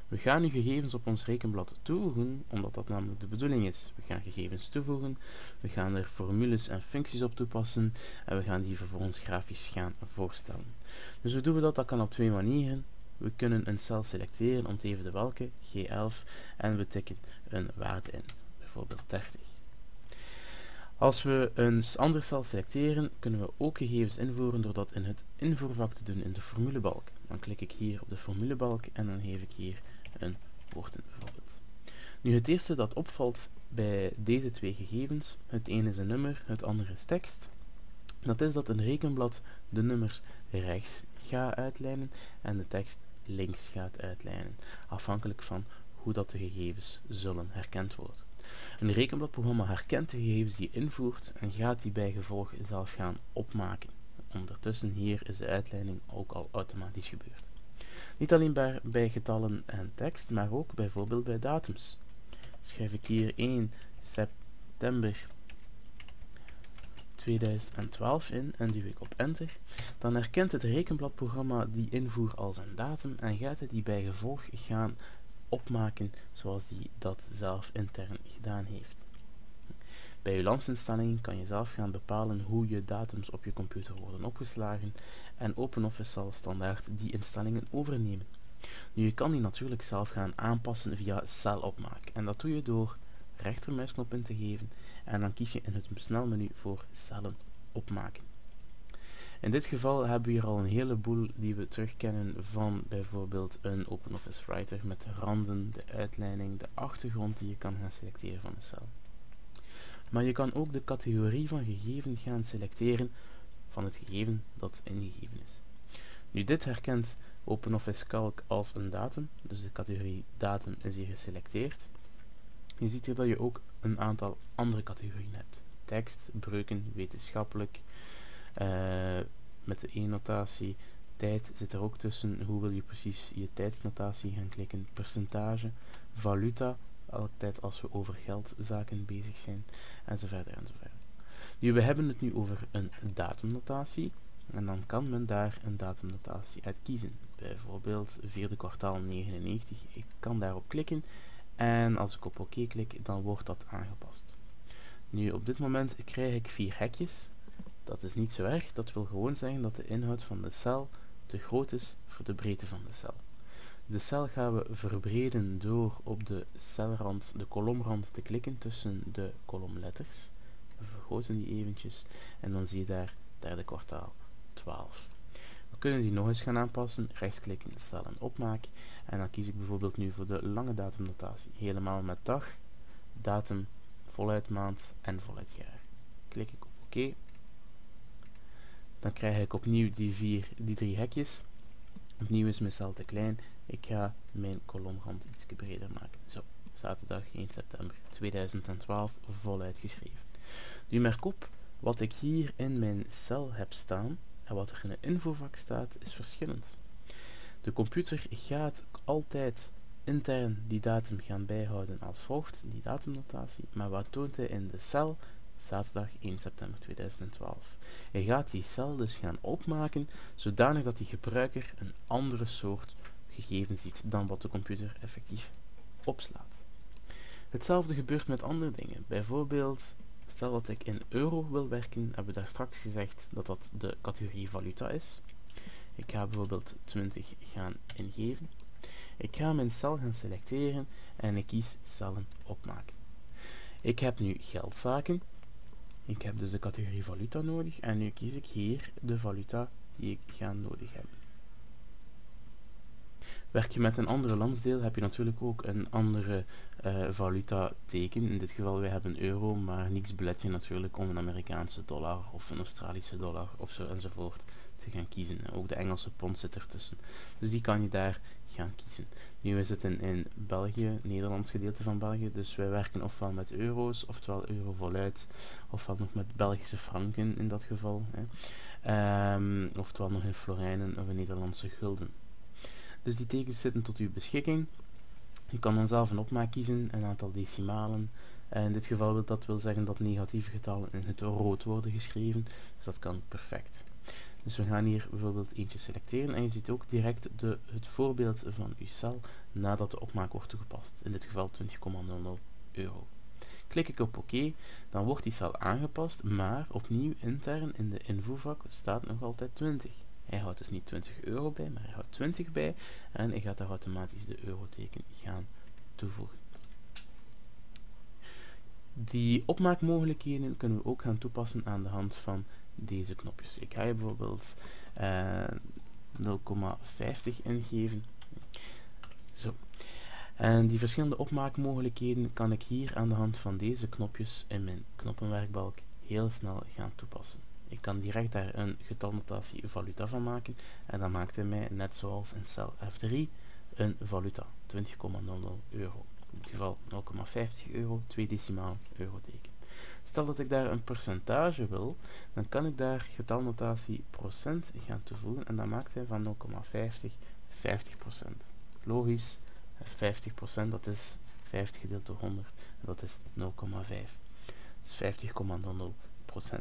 We gaan nu gegevens op ons rekenblad toevoegen, omdat dat namelijk de bedoeling is. We gaan gegevens toevoegen, we gaan er formules en functies op toepassen en we gaan die vervolgens grafisch gaan voorstellen. Dus hoe doen we dat? Dat kan op twee manieren. We kunnen een cel selecteren om te even de welke, G11, en we tikken een waarde in, bijvoorbeeld 30. Als we een andere cel selecteren, kunnen we ook gegevens invoeren door dat in het invoervak te doen in de formulebalk. Dan klik ik hier op de formulebalk en dan geef ik hier een woord in bijvoorbeeld. Nu het eerste dat opvalt bij deze twee gegevens, het ene is een nummer, het andere is tekst, dat is dat een rekenblad de nummers rechts gaat uitlijnen en de tekst links gaat uitlijnen, afhankelijk van hoe dat de gegevens zullen herkend worden. Een rekenbladprogramma herkent de gegevens die je invoert en gaat die bij gevolg zelf gaan opmaken. Ondertussen hier is de uitleiding ook al automatisch gebeurd. Niet alleen bij getallen en tekst, maar ook bijvoorbeeld bij datums. Schrijf ik hier 1 september 2012 in en duw ik op enter, dan herkent het rekenbladprogramma die invoer als een datum en gaat het die bij gevolg gaan opmaken zoals die dat zelf intern gedaan heeft. Bij je landsinstellingen kan je zelf gaan bepalen hoe je datums op je computer worden opgeslagen en OpenOffice zal standaard die instellingen overnemen. Nu, je kan die natuurlijk zelf gaan aanpassen via celopmaak en dat doe je door rechtermuisknop in te geven en dan kies je in het snelmenu voor cellen opmaken. In dit geval hebben we hier al een heleboel die we terugkennen van bijvoorbeeld een OpenOffice Writer met de randen, de uitleiding, de achtergrond die je kan gaan selecteren van de cel. Maar je kan ook de categorie van gegeven gaan selecteren van het gegeven dat ingegeven is. Nu, dit herkent OpenOffice Calc als een datum, dus de categorie datum is hier geselecteerd. Je ziet hier dat je ook een aantal andere categorieën hebt. Tekst, breuken, wetenschappelijk, met de E-notatie, tijd zit er ook tussen, hoe wil je precies je tijdsnotatie gaan klikken, percentage, valuta, altijd als we over geldzaken bezig zijn, enzovoort enzovoort. Nu, we hebben het nu over een datumnotatie, en dan kan men daar een datumnotatie uit kiezen. Bijvoorbeeld vierde kwartaal 99, ik kan daarop klikken, en als ik op OK klik, dan wordt dat aangepast. Nu, op dit moment krijg ik 4 hekjes. Dat is niet zo erg, dat wil gewoon zeggen dat de inhoud van de cel te groot is voor de breedte van de cel. De cel gaan we verbreden door op de celrand, de kolomrand te klikken tussen de kolomletters. We vergroten die eventjes en dan zie je daar derde kwartaal 12. We kunnen die nog eens gaan aanpassen, rechtsklikken, cellen opmaken en dan kies ik bijvoorbeeld nu voor de lange datumnotatie, helemaal met dag, datum, voluit maand en voluit jaar. Klik ik op OK. Dan krijg ik opnieuw die 3 hekjes. Opnieuw is mijn cel te klein. Ik ga mijn kolomrand iets breder maken. Zo, zaterdag 1 september 2012 voluit geschreven. Nu merk op, wat ik hier in mijn cel heb staan en wat er in het invoervak staat, is verschillend. De computer gaat altijd intern die datum gaan bijhouden als volgt, die datumnotatie, maar wat toont hij in de cel? Zaterdag 1 september 2012. Hij gaat die cel dus gaan opmaken, zodanig dat die gebruiker een andere soort gegeven ziet dan wat de computer effectief opslaat. Hetzelfde gebeurt met andere dingen. Bijvoorbeeld, stel dat ik in euro wil werken, hebben we daar straks gezegd dat dat de categorie valuta is. Ik ga bijvoorbeeld 20 gaan ingeven. Ik ga mijn cel gaan selecteren en ik kies cellen opmaken. Ik heb nu geldzaken. Ik heb dus de categorie valuta nodig en nu kies ik hier de valuta die ik ga nodig hebben. Werk je met een andere landsdeel, heb je natuurlijk ook een andere valuta teken. In dit geval, wij hebben euro, maar niets belet je natuurlijk om een Amerikaanse dollar of een Australische dollar of zo enzovoort te gaan kiezen. Ook de Engelse pond zit ertussen. Dus die kan je daar gaan kiezen. Nu, we zitten in België, Nederlands gedeelte van België, dus wij werken ofwel met euro's, oftewel euro voluit, ofwel nog met Belgische franken in dat geval, oftewel nog in florijnen of in Nederlandse gulden. Dus die tekens zitten tot uw beschikking. Je kan dan zelf een opmaak kiezen, een aantal decimalen. In dit geval wil zeggen dat negatieve getallen in het rood worden geschreven, dus dat kan perfect. Dus we gaan hier bijvoorbeeld eentje selecteren en je ziet ook direct het voorbeeld van uw cel nadat de opmaak wordt toegepast. In dit geval 20,00 euro. Klik ik op oké, dan wordt die cel aangepast, maar opnieuw intern in de invoervak staat nog altijd 20. Hij houdt dus niet 20 euro bij, maar hij houdt 20 bij en hij gaat daar automatisch de euroteken gaan toevoegen. Die opmaakmogelijkheden kunnen we ook gaan toepassen aan de hand van deze knopjes. Ik ga hier bijvoorbeeld 0,50 ingeven. Zo. En die verschillende opmaakmogelijkheden kan ik hier aan de hand van deze knopjes in mijn knoppenwerkbalk heel snel gaan toepassen. Ik kan direct daar een getalnotatie valuta van maken en dan maakt hij mij, net zoals in cel F3, een valuta, 20,00 euro. In dit geval 0,50 euro, 2 decimaal euroteken. Stel dat ik daar een percentage wil, dan kan ik daar getalnotatie procent gaan toevoegen en dan maakt hij van 0,50 50%. Logisch, 50% dat is 50 gedeeld door 100 en dat is 0,5. Dat is 50,00%.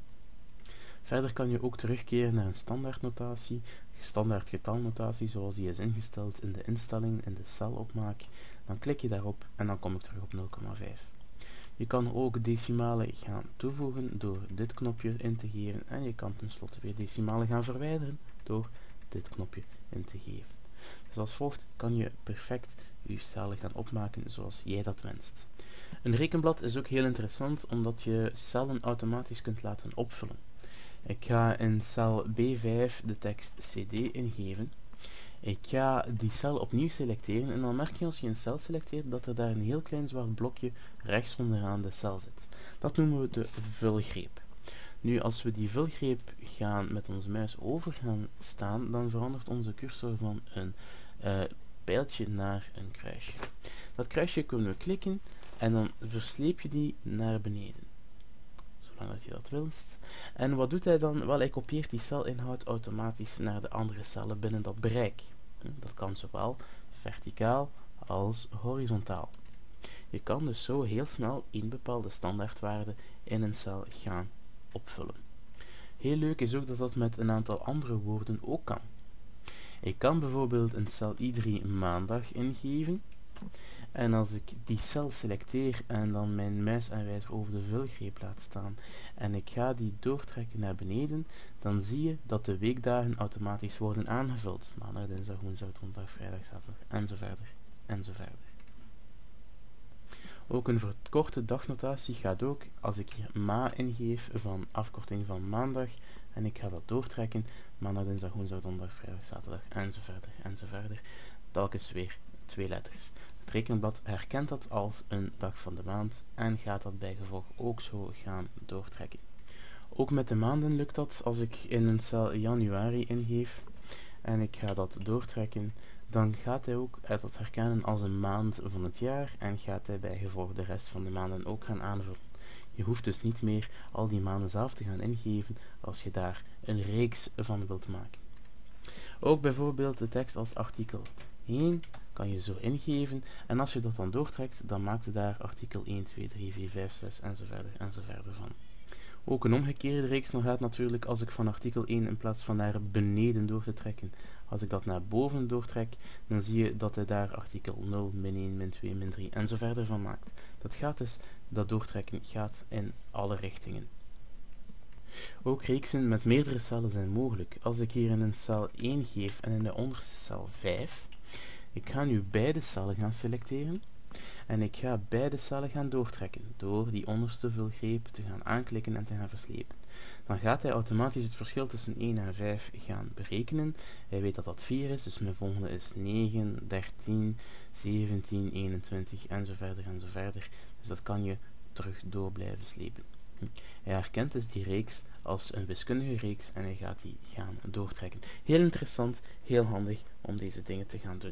Verder kan je ook terugkeren naar een standaardnotatie, standaard getalnotatie zoals die is ingesteld in de instelling, in de celopmaak. Dan klik je daarop en dan kom ik terug op 0,5. Je kan ook decimalen gaan toevoegen door dit knopje in te geven en je kan tenslotte weer decimalen gaan verwijderen door dit knopje in te geven. Dus als volgt kan je perfect je cellen gaan opmaken zoals jij dat wenst. Een rekenblad is ook heel interessant omdat je cellen automatisch kunt laten opvullen. Ik ga in cel B5 de tekst CD ingeven. Ik ga die cel opnieuw selecteren en dan merk je als je een cel selecteert dat er daar een heel klein zwart blokje rechts onderaan de cel zit. Dat noemen we de vulgreep. Nu, als we die vulgreep gaan met onze muis over gaan staan, dan verandert onze cursor van een pijltje naar een kruisje. Dat kruisje kunnen we klikken en dan versleep je die naar beneden. Zolang dat je dat wilt. En wat doet hij dan? Wel, hij kopieert die celinhoud automatisch naar de andere cellen binnen dat bereik. Dat kan zowel verticaal als horizontaal. Je kan dus zo heel snel een bepaalde standaardwaarde in een cel gaan opvullen. Heel leuk is ook dat dat met een aantal andere woorden ook kan. Ik kan bijvoorbeeld een cel I3 maandag ingeven. En als ik die cel selecteer en dan mijn muisaanwijzer over de vulgreep laat staan en ik ga die doortrekken naar beneden, dan zie je dat de weekdagen automatisch worden aangevuld. Maandag, dinsdag, woensdag, donderdag, vrijdag, zaterdag en zo verder en zo verder. Ook een verkorte dagnotatie gaat ook als ik hier MA ingeef van afkorting van maandag en ik ga dat doortrekken, maandag, dinsdag, woensdag, donderdag, vrijdag, zaterdag en zo verder en zo verder. Telkens weer 2 letters. Het rekenblad herkent dat als een dag van de maand en gaat dat bij gevolg ook zo gaan doortrekken. Ook met de maanden lukt dat. Als ik in een cel januari ingeef en ik ga dat doortrekken, dan gaat hij ook dat herkennen als een maand van het jaar en gaat hij bij gevolg de rest van de maanden ook gaan aanvullen. Je hoeft dus niet meer al die maanden zelf te gaan ingeven als je daar een reeks van wilt maken. Ook bijvoorbeeld de tekst als artikel 1 kan je zo ingeven en als je dat dan doortrekt, dan maakt het daar artikel 1, 2, 3, 4, 5, 6 en zo verder van. Ook een omgekeerde reeks nog gaat natuurlijk als ik van artikel 1 in plaats van naar beneden door te trekken, als ik dat naar boven doortrek, dan zie je dat hij daar artikel 0, min 1, min 2, min 3 en zo verder van maakt. Dat doortrekken gaat in alle richtingen. Ook reeksen met meerdere cellen zijn mogelijk. Als ik hier in een cel 1 geef en in de onderste cel 5, ik ga nu beide cellen gaan selecteren en ik ga beide cellen gaan doortrekken door die onderste vulgreep te gaan aanklikken en te gaan verslepen. Dan gaat hij automatisch het verschil tussen 1 en 5 gaan berekenen. Hij weet dat dat 4 is, dus mijn volgende is 9, 13, 17, 21 en zo verder. Dus dat kan je terug door blijven slepen. Hij herkent dus die reeks als een wiskundige reeks en hij gaat die gaan doortrekken. Heel interessant, heel handig om deze dingen te gaan doen.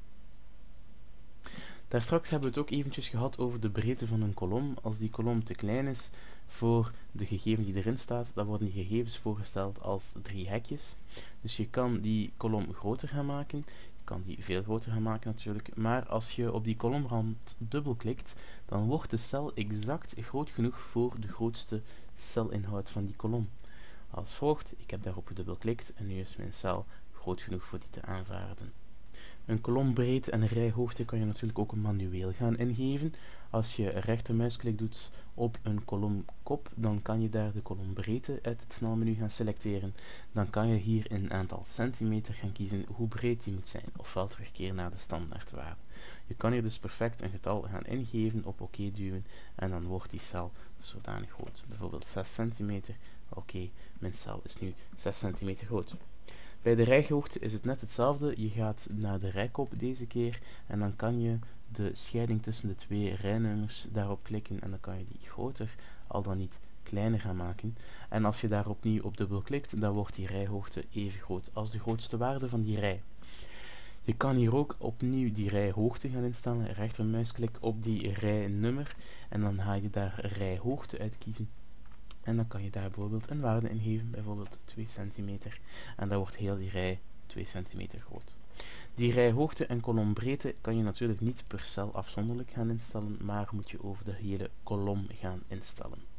Daarstraks hebben we het ook eventjes gehad over de breedte van een kolom. Als die kolom te klein is voor de gegeven die erin staat, dan worden die gegevens voorgesteld als 3 hekjes. Dus je kan die kolom groter gaan maken. Je kan die veel groter gaan maken natuurlijk. Maar als je op die kolomrand dubbelklikt, dan wordt de cel exact groot genoeg voor de grootste celinhoud van die kolom. als volgt. Ik heb daarop gedubbelklikt en nu is mijn cel groot genoeg voor die te aanvaarden. Een kolombreedte en een rijhoogte kan je natuurlijk ook manueel gaan ingeven. Als je rechtermuisklik doet op een kolomkop, dan kan je daar de kolombreedte uit het snelmenu gaan selecteren. Dan kan je hier in een aantal centimeter gaan kiezen hoe breed die moet zijn, ofwel terugkeren naar de standaardwaarde. Je kan hier dus perfect een getal gaan ingeven, op oké duwen en dan wordt die cel zodanig groot. Bijvoorbeeld 6 centimeter. Oké, mijn cel is nu 6 centimeter groot. Bij de rijhoogte is het net hetzelfde. Je gaat naar de rijkop deze keer en dan kan je de scheiding tussen de twee rijnummers daarop klikken en dan kan je die groter, al dan niet kleiner gaan maken. En als je daar opnieuw op dubbel klikt, dan wordt die rijhoogte even groot als de grootste waarde van die rij. Je kan hier ook opnieuw die rijhoogte gaan instellen. Rechtermuisklik op die rijnummer en dan ga je daar rijhoogte uitkiezen. En dan kan je daar bijvoorbeeld een waarde ingeven, bijvoorbeeld 2 centimeter. En dan wordt heel die rij 2 centimeter groot. Die rijhoogte en kolombreedte kan je natuurlijk niet per cel afzonderlijk gaan instellen, maar moet je over de hele kolom gaan instellen.